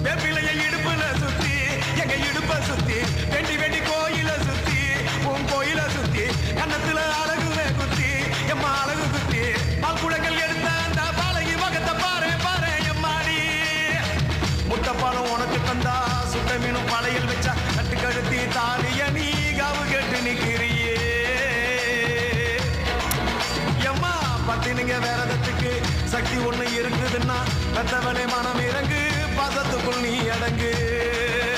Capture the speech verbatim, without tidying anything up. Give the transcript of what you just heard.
வேப்பிலைய இடுப்புல சுத்தி எங்க இடுப்ப சுத்தி வெண்டி வெண்டி கோயில சுத்தி உன் கோயில சுத்தி கண்ணத்துல அழகுவே குத்தி எம்மா அழகு குத்தி பால் குடங்கள் எடுத்த அந்த பாலகி வகத்தை பாரு பாரு எம்மாடி முட்டைப்பாலம் உனக்கு தந்தா சுட்ட மீனும் பழையில் வச்சா கட்டு கழுத்தி தாலிய நீ காவு கேட்டு நிக்கிறியே எம்மா பத்தினிங்க வேறதத்துக்கு சக்தி ஒண்ணு இருக்குதுன்னா பெத்தவனே மனம் இறங்கு பாசத்துக்குள் நீ அடங்கு